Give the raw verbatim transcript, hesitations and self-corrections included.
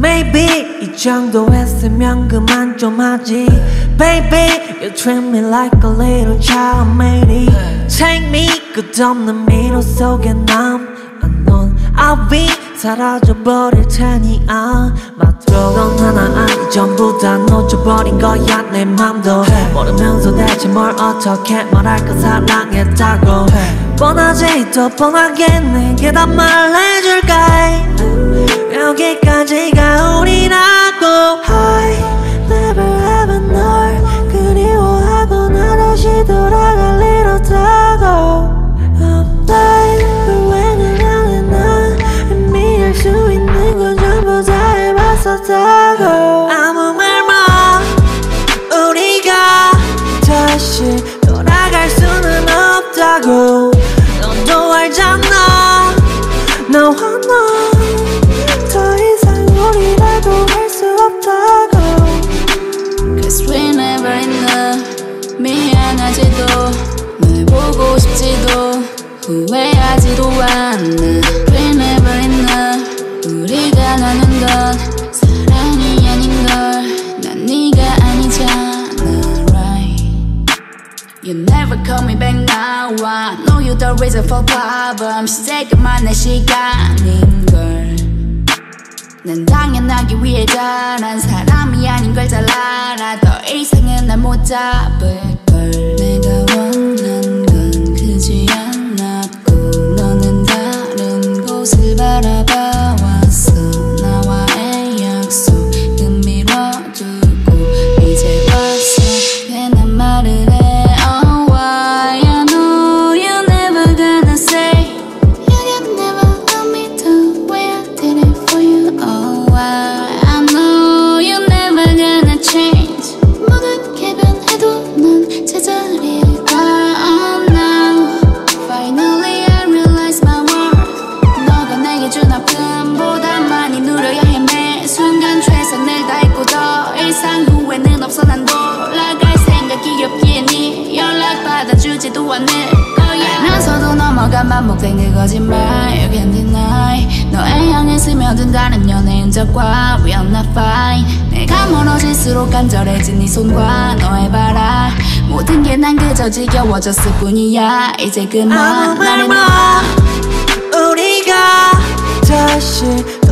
Maybe 이 정도 했으면 그만 좀 하지 Baby you treat me like a little child maybe Take me 끝없는 미로 속에 남아넌 I'll be 사라져버릴 테니 아마 넌 하나 아니 전부 다 놓쳐버린 거야 내 맘도 모르면서 대체 뭘 어떻게 말할까 사랑했다고 뻔하지 더 뻔하게 내게 다 말해줄까 여기까지가 우리라고 I never ever 널 그리워하거나 다시 돌아갈 일 없다고 I'm like 후회는 안해 난 의미할 수 있는 건 전부 다 해봤었다고 아무 말만 우리가 다시 돌아갈 수는 없다고 너도 알잖아 너와 나 더 이상 우리라고 할 수 없다고 Cause we never enough 미안하지도 널 보고 싶지도 후회하지도 않아 We never enough 우리가 나눈 건 사랑이 아닌걸 난 네가 아니잖아 right You never call me back now I know you're the reason for problems 시작만 내 시간인걸 난 당연하기 위해 자란 사람이 아닌 걸 잘 알아 더 이상은 날 못 잡을걸 내가 원한 건 크지 않았고 너는 다른 곳을 바라봐 왔어 나와의 약속 미뤄두고 이제 와서 괜한 말을 해 Oh why I know you never gonna say You can never love me the way I did it for you Oh why I know you never gonna change 모든 게 변해도 난 제자리일 거야 Oh now Finally I realize my worth 너가 내게 준 아픔보다 많이 누려야 해 매 순간 최선을 다했고 더 이상 후회는 없어 난 돌아갈 생각이 없기에 네 연락 받아주지도 않을 거야 알면서도 넘어간 반복된 그 거짓말 You can't deny 너의 향해 스며든다는 연애 흔적과 We are not fine 내가 멀어질수록 간절해진 네 손과 너의 바람 모든 게 난 그저 지겨워졌을 뿐이야 이제 그만 아무 말만 우리가 다시